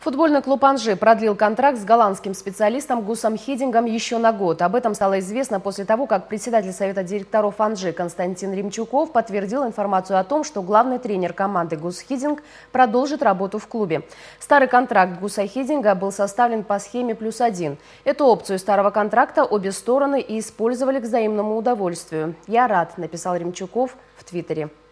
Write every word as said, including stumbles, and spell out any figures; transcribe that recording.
Футбольный клуб «Анжи» продлил контракт с голландским специалистом Гусом Хидингом еще на год. Об этом стало известно после того, как председатель совета директоров «Анжи» Константин Римчуков подтвердил информацию о том, что главный тренер команды Гус Хидинг продолжит работу в клубе. Старый контракт Гуса Хидинга был составлен по схеме плюс один. Эту опцию старого контракта обе стороны и использовали к взаимному удовольствию. «Я рад», — написал Римчуков в Твиттере.